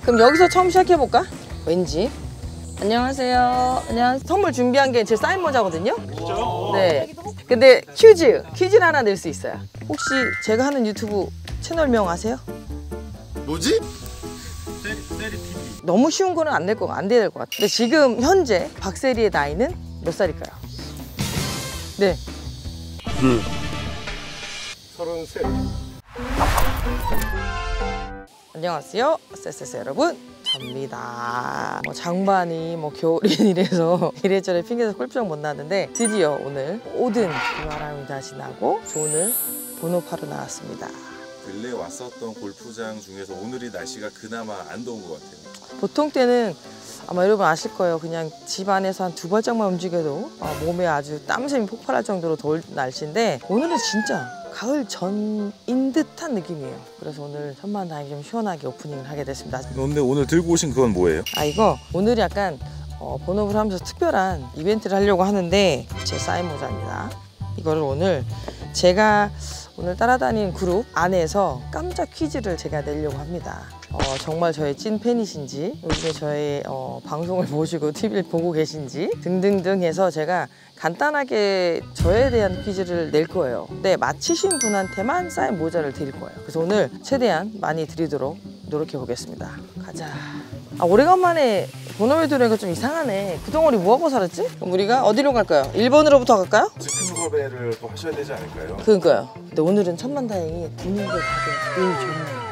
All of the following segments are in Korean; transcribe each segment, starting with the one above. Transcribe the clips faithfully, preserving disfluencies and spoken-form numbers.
그럼 여기서 처음 시작해볼까? 왠지. 안녕하세요. 안녕하세요. 선물 준비한 게 제 사인 모자거든요. 진짜요? 네. 근데 퀴즈, 퀴즈를 하나 낼 수 있어요. 혹시 제가 하는 유튜브 채널명 아세요? 뭐지? 세리, 세리티비. 너무 쉬운 거는 안 될 거, 안 돼야 될 것 같아요. 근데 지금 현재 박세리의 나이는 몇 살일까요? 네. 네. 서른셋. 안녕하세요. 쎄쎄쎄 여러분. 접니다. 뭐 장반이 뭐 겨울인 이래서 이래저래 핑계대서 골프장 못 나왔는데 드디어 오늘 모든 바람이 다시 나고 오늘 본업하러 나왔습니다. 근래 왔었던 골프장 중에서 오늘이 날씨가 그나마 안 더운 것 같아요. 보통 때는 아마 여러분 아실 거예요. 그냥 집 안에서 한 두 발짝만 움직여도 몸에 아주 땀샘이 폭발할 정도로 더울 날씨인데 오늘은 진짜 가을 전인 듯한 느낌이에요. 그래서 오늘 천만다행히 좀 시원하게 오프닝을 하게 됐습니다. 근데 오늘 들고 오신 그건 뭐예요? 아 이거 오늘 약간 어, 본업을 하면서 특별한 이벤트를 하려고 하는데 제 사인 모자입니다. 이거를 오늘 제가 오늘 따라다니는 그룹 안에서 깜짝 퀴즈를 제가 내려고 합니다. 어, 정말 저의 찐 팬이신지 요즘에 저의 어, 방송을 보시고 티비를 보고 계신지 등등등 해서 제가 간단하게 저에 대한 퀴즈를 낼 거예요. 근데 맞히신 분한테만 사인 모자를 드릴 거예요. 그래서 오늘 최대한 많이 드리도록 노력해 보겠습니다. 가자. 아 오래간만에 본업에 들으니까 좀 이상하네. 그동안 우리 뭐하고 살았지? 그럼 우리가 어디로 갈까요? 일 번으로부터 갈까요? 즉흥 섭외를 또 하셔야 되지 않을까요? 그러니까요. 근데 오늘은 천만다행히 분위기가 다들 운이 좋네요.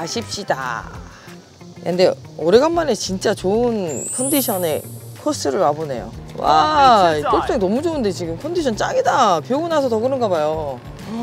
가십시다. 근데 오래간만에 진짜 좋은 컨디션의 코스를 와보네요. 와, 골프장이 너무 좋은데 지금 컨디션 짱이다. 비 오고 나서 더 그런가 봐요.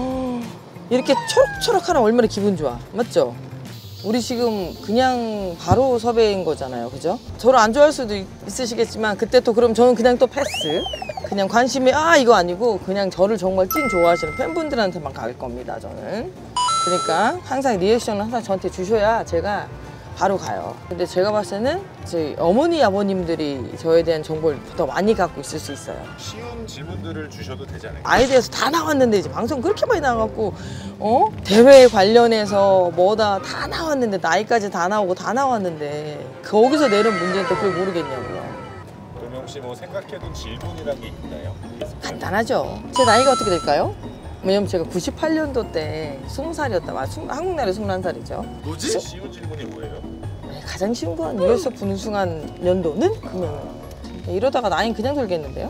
이렇게 초록초록하면 얼마나 기분 좋아. 맞죠? 우리 지금 그냥 바로 섭외인 거잖아요. 그죠? 저를 안 좋아할 수도 있으시겠지만 그때 또 그럼 저는 그냥 또 패스. 그냥 관심이 아 이거 아니고 그냥 저를 정말 찐 좋아하시는 팬분들한테만 갈 겁니다. 저는. 그러니까 항상 리액션을 항상 저한테 주셔야 제가 바로 가요. 근데 제가 봤을 때는 저희 어머니 아버님들이 저에 대한 정보를 더 많이 갖고 있을 수 있어요. 쉬운 질문들을 주셔도 되지 않을까요? 아이디에서 다 나왔는데 이제 방송 그렇게 많이 나와갖고 어? 대회 관련해서 뭐다 다 나왔는데 나이까지 다 나오고 다 나왔는데 거기서 내는 문제는 또 그걸 모르겠냐고요. 그러면 혹시 뭐 생각해둔 질문이란 게 있나요? 간단하죠. 제 나이가 어떻게 될까요? 왜냐면 제가 구십팔 년도 때 스무 살이었다. 아, 한국 나이로 스물한 살이죠. 뭐지? 수... 쉬운 질문이 뭐예요? 가장 쉬운 건 유에스오 분수한 연도는? 그러면 이러다가 나이는 그냥 돌겠는데요?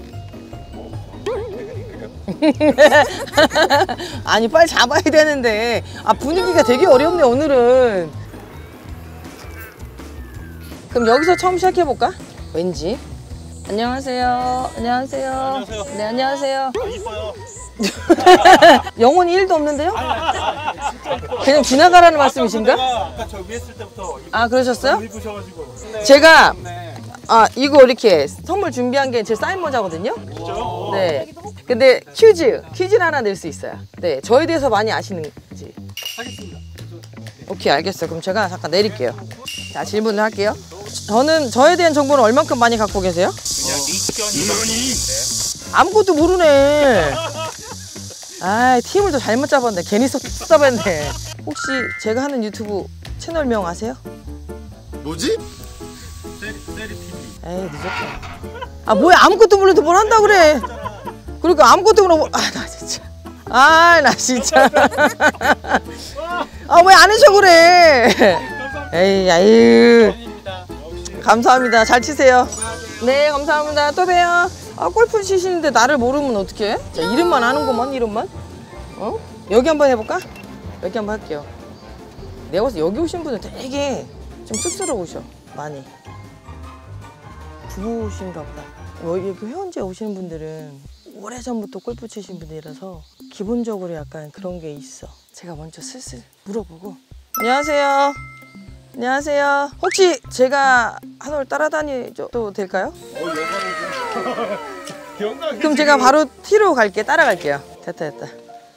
아니 빨리 잡아야 되는데 아 분위기가 되게 어렵네 오늘은. 그럼 여기서 처음 시작해볼까? 왠지. 안녕하세요. 안녕하세요. 안녕하세요. 네 안녕하세요. 아, 이뻐요. 영혼이 일도 없는데요? 그냥 지나가라는 말씀이신가? 아까 저 위에 있을 때부터 아 그러셨어요? 입으셔가지고. 제가 아 이거 이렇게 선물 준비한 게 제 사인 모자거든요. 진짜요? 네. 근데 퀴즈 퀴즈를 하나 낼 수 있어요. 네, 저에 대해서 많이 아시는지. 하겠습니다. 오케이 알겠어요. 그럼 제가 잠깐 내릴게요. 자 질문을 할게요. 저는 저에 대한 정보는 얼만큼 많이 갖고 계세요? 그냥 리견이 아무것도 모르네. 아 팀을 또 잘못 잡았네. 괜히 쏟아봤네. 혹시 제가 하는 유튜브 채널명 아세요? 뭐지? 세리, 세리티비. 에이 늦었다. 아 뭐야 아무것도 모르는데 뭘 한다 그래. 그러니까 아무것도 모르고 아 나 진짜 아 나 진짜 아 왜 안 해줘 그래. 에이 아유 감사합니다. 잘 치세요. 네 감사합니다. 또 봬요. 아 골프 치시는데 나를 모르면 어떡해? 자 이름만 아는구만 이름만. 어? 여기 한번 해볼까? 여기 한번 할게요. 내가 봤을 때 여기 오신 분들 되게 좀 쑥스러우셔 많이. 부부신가 보다. 여기 회원제 오시는 분들은 오래전부터 골프 치신 분들이라서 기본적으로 약간 그런 게 있어. 제가 먼저 슬슬 물어보고. 안녕하세요. 안녕하세요. 혹시 제가 한올 따라다녀도 될까요? 어, 영광이죠. 영광이죠. 그럼 제가 바로 티로 갈게. 따라갈게요. 됐다 됐다.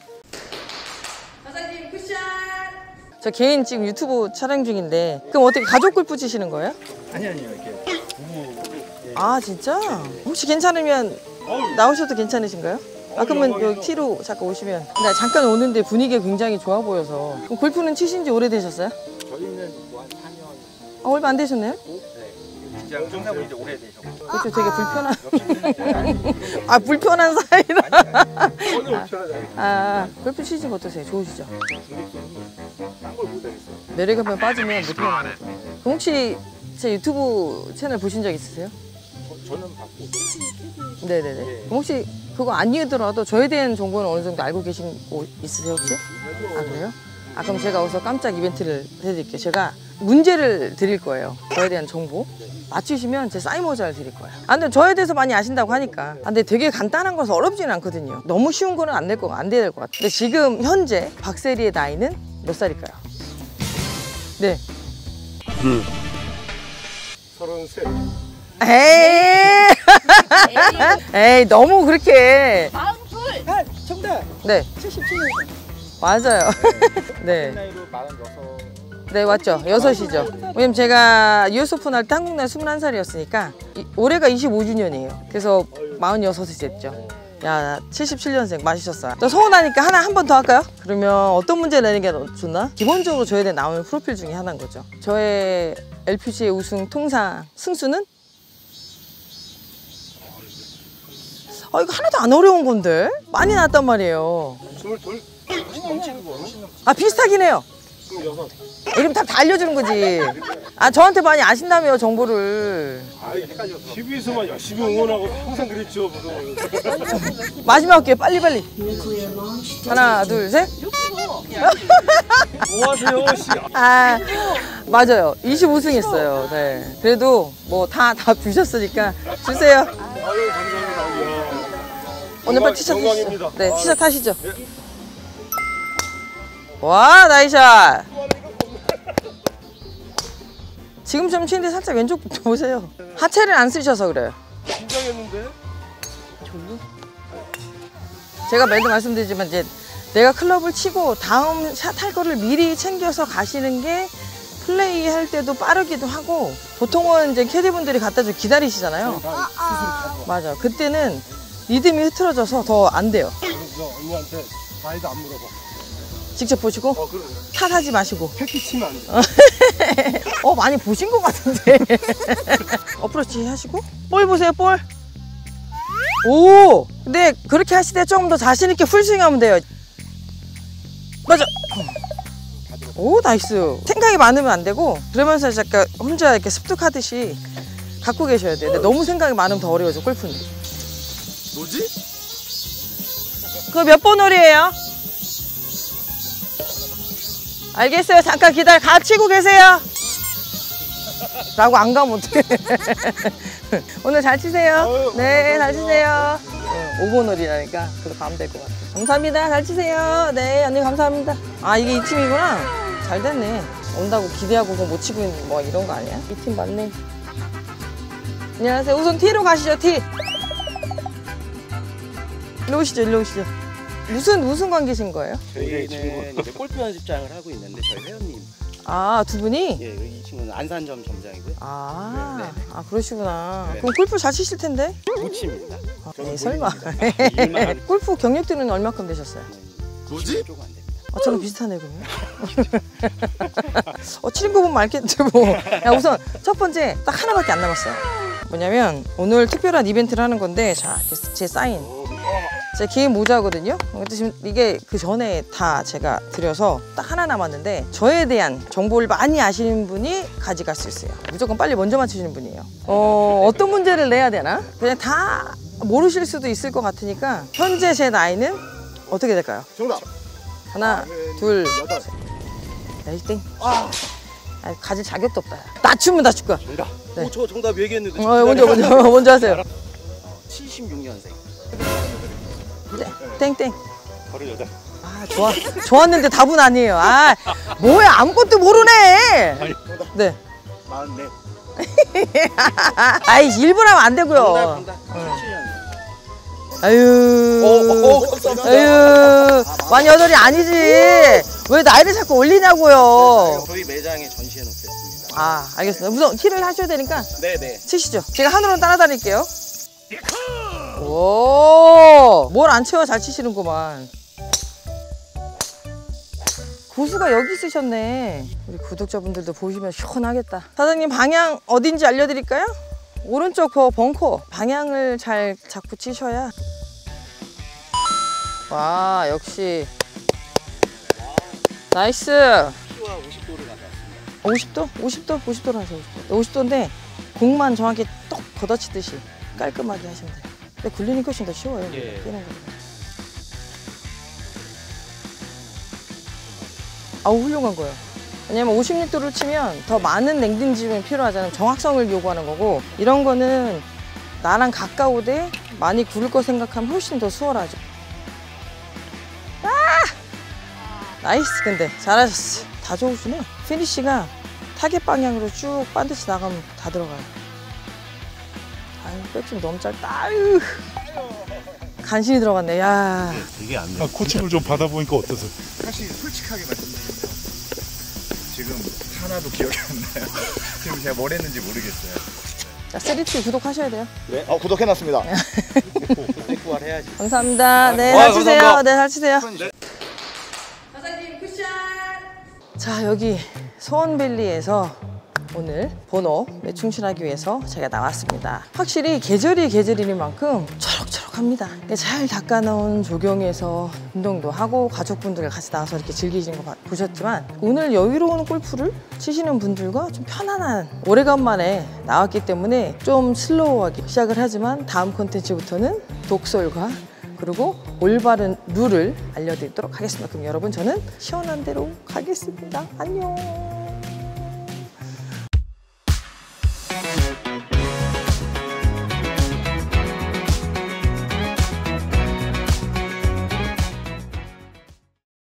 사장님 쿠션. 저 개인 지금 유튜브 촬영 중인데 그럼 어떻게 가족 골프 치시는 거예요? 아니 아니요 이렇게 부부. 아 진짜? 혹시 괜찮으면 나오셔도 괜찮으신가요? 아 그러면 여기 티로 잠깐 오시면. 나 잠깐 오는데 분위기가 굉장히 좋아 보여서. 그럼 골프는 치신 지 오래되셨어요? 저희는 뭐 한 사 년. 아, 얼마 안 되셨네요? 네. 직장 종사분 이제 오래되셨고. 그렇죠. 되게 불편한. 아, 불편한 사이라. 오늘 불편하잖아요. 아, 골프 치시는 거 어떠세요? 좋으시죠? 딴걸 못하겠어요. 내려가면 빠지면 못 일어나요. 그럼 혹시 제 유튜브 채널 보신 적 있으세요? 저는 받고. 네네네. 그럼 혹시 그거 아니더라도 저에 대한 정보는 어느 정도 알고 계신 거 있으세요 혹시? 아 그래요? 아 그럼 제가 여기서 깜짝 이벤트를 해드릴게요. 제가 문제를 드릴 거예요. 저에 대한 정보 맞추시면 제 사인 모자를 드릴 거예요. 아 근데 저에 대해서 많이 아신다고 하니까. 아 근데 되게 간단한 거라서 어렵지는 않거든요. 너무 쉬운 거는 안 될 거, 안 될 것 같아요. 근데 지금 현재 박세리의 나이는 몇 살일까요? 네. 서른셋. 에이 에이 너무 그렇게. 마흔둘. 아, 정답. 네 칠십칠 년. 맞아요. 네. 나이로 마흔여섯. 네 맞죠. 여섯이죠. 왜냐면 제가 유에스 오픈 할 때 한국 나이 스물한 살이었으니까 이, 올해가 이십오 주년이에요. 그래서 마흔여섯이 됐죠. 야 칠십칠 년생 맛있었어요. 또 서운하니까 하나 한 번 더 할까요? 그러면 어떤 문제 내는 게 좋나? 기본적으로 저에 대해 나오는 프로필 중에 하나인 거죠. 저의 엘피지에이 우승 통상 승수는? 아 이거 하나도 안 어려운 건데? 많이 나왔단 말이에요. 스물둘. 넘치는 거. 아 비슷하긴 해요. 스물여섯. 이름 다, 다 알려주는 거지. 아 저한테 많이 아신다며요 정보를. 아 헷갈렸어. 티비에서만 열심히 응원하고 항상 그랬죠. 무슨. 마지막 기회 빨리빨리. 하나 둘 셋. 뭐 하세요, 씨. 아 맞아요. 이십오 승 했어요. 네. 그래도 뭐 다 다 주셨으니까 주세요. 아유 감사합니다. 오늘 빨리 티셔츠 하시죠. 영광입니다. 네 아, 티셔츠 하시죠. 와 나이샷. 지금 좀 치는데 살짝 왼쪽 보세요. 하체를 안 쓰셔서 그래요. 긴장했는데. 제가 매도 말씀드리지만 이제 내가 클럽을 치고 다음 샷 할 거를 미리 챙겨서 가시는 게 플레이 할 때도 빠르기도 하고 보통은 이제 캐디분들이 갖다 주 기다리시잖아요. 맞아. 그때는 리듬이 흐트러져서 더 안 돼요. 그래서 언니한테 나이도 안 물어봐. 직접 보시고 어 그래. 탓하지 마시고. 패키 치면 안 돼. 어 많이 보신 것 같은데. 어프로치 하시고 볼 보세요 볼. 오 근데 그렇게 하실 때 조금 더 자신 있게 풀스윙 하면 돼요. 맞아. 오 나이스. 생각이 많으면 안 되고 그러면서 약간 혼자 이렇게 습득하듯이 갖고 계셔야 돼요. 근데 너무 생각이 많으면 더 어려워져 골프는. 뭐지? 그거 몇 번 홀이에요? 알겠어요. 잠깐 기다려. 가 치고 계세요. 라고 안 가면 어떡해. 오늘 잘 치세요. 네, 잘 치세요. 오 번 홀이라니까. 그래서 가면 될 것 같아요. 감사합니다. 잘 치세요. 네, 언니 감사합니다. 아, 이게 이 팀이구나. 잘 됐네. 온다고 기대하고서 못 치고 있는 뭐 이런 거 아니야? 이 팀 맞네. 안녕하세요. 우선 T로 가시죠, T. 일로 오시죠, 일로 오시죠. 무슨, 무슨 관계신 거예요? 저희는 이제 골프 연습장을 하고 있는데 저희 회원님. 아, 두 분이? 예, 이 친구는 안산점 점장이고요. 아, 네, 네, 네. 아 그러시구나. 네. 그럼 골프 잘 치실 텐데? 못 칩니다. 아, 네, 설마. 일만 골프 경력들은 얼마큼 되셨어요? 뭐지? 조금 안 됩니다. 아, 저랑 비슷하네, 그러면. 어, 치는 거 보면 알겠는데, 뭐. 야, 우선 첫 번째, 딱 하나밖에 안 남았어요. 뭐냐면, 오늘 특별한 이벤트를 하는 건데, 자, 이렇게 제 사인. 제 개인 모자거든요. 근데 지금 이게 그 전에 다 제가 드려서 딱 하나 남았는데 저에 대한 정보를 많이 아시는 분이 가져갈 수 있어요. 무조건 빨리 먼저 맞추시는 분이에요. 어, 어떤 문제를 내야 되나? 그냥 다 모르실 수도 있을 것 같으니까 현재 제 나이는 어떻게 될까요? 정답. 하나, 둘, 여덟. 에이 땡. 아, 가질 자격도 없다. 낮추면 낮출 거야. 정답. 네. 오, 저 정답 얘기했는데. 어, 먼저 먼저 먼저 하세요. 칠십육 년생. 땡땡. 서른여덟. 아 좋아 좋았는데 답은 아니에요. 아 뭐야 아무것도 모르네. 네. 마흔넷. 아이 일부러 하면 안 되고요. 정답, 정답. 칠십칠 년생. 아유. 오, 오, 감사합니다. 아유 만여덟이 아니지. 왜 나이를 자꾸 올리냐고요. 저희 매장에 전시해 놓겠습니다. 아 알겠습니다. 우선 티를 하셔야 되니까 네네. 치시죠. 제가 하늘로 따라다닐게요. 오, 뭘 안 채워 잘 치시는구만. 고수가 여기 있으셨네. 우리 구독자분들도 보시면 시원하겠다. 사장님 방향 어딘지 알려드릴까요? 오른쪽 버 벙커 방향을 잘 잡고 치셔야. 와 역시 나이스. 피와 오십 도를 가져왔습니다. 오십 도? 오십 도? 오십 도로 하세요. 오십 도. 오십 도인데 공만 정확히 똑 걷어치듯이 깔끔하게 하시면 돼요. 근데 굴리는 게 훨씬 더 쉬워요. 예. 뛰는 거보다. 아우 훌륭한 거예요. 왜냐면 오십육 도를 치면 더 많은 냉동짐이 필요하잖아요. 정확성을 요구하는 거고, 이런 거는 나랑 가까우되 많이 구를 거 생각하면 훨씬 더 수월하죠. 아! 나이스. 근데 잘하셨어. 다 좋으시네. 피니쉬가 타겟 방향으로 쭉 반드시 나가면 다 들어가요. 아유 백좀 너무 짧다. 아유 간신히 들어갔네. 야. 이게 안 돼. 아, 코칭을 좀 받아보니까 어떠세요? 사실 솔직하게 말씀드리면 지금 하나도 기억이 안 나요. 지금 제가 뭘 했는지 모르겠어요. 자, 쓰리티 구독하셔야 돼요. 네. 어, 구독해놨습니다. 백구알 해야지. 감사합니다. 네, 아, 잘 치세요. 감사합니다. 네, 잘 치세요. 사장님 굿샷. 자, 여기 소원밸리에서 오늘 번호 매충실하기 위해서 제가 나왔습니다. 확실히 계절이 계절인 만큼 초록초록합니다. 잘 닦아놓은 조경에서 운동도 하고 가족분들과 같이 나와서 이렇게 즐기시는 거 보셨지만, 오늘 여유로운 골프를 치시는 분들과 좀 편안한, 오래간만에 나왔기 때문에 좀 슬로우하게 시작을 하지만 다음 콘텐츠부터는 독설과 그리고 올바른 룰을 알려드리도록 하겠습니다. 그럼 여러분 저는 시원한 대로 가겠습니다. 안녕.